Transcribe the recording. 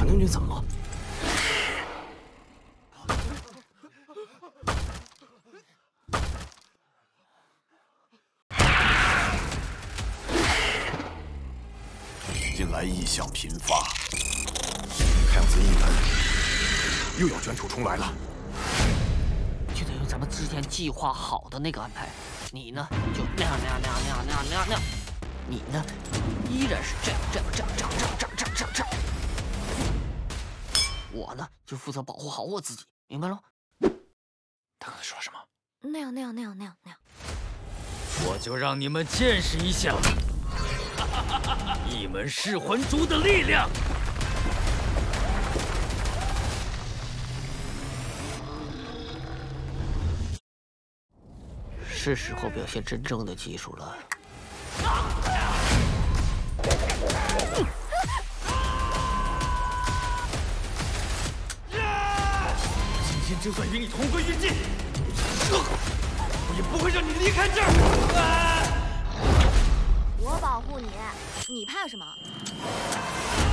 将军怎么了？ 近来异象频发，看样子一门又要卷土重来了。 就得用咱们之前计划好的那个安排。你呢，就那样。你呢，依然是这样。我呢，就负责保护好我自己，明白了吗？ 他刚才说了什么？ 那样。 我就让你们见识一下一门噬魂蛛的力量。 是时候表现真正的技术了。 今天就算与你同归于尽，我也不会让你离开这儿。 我保护你，你怕什么？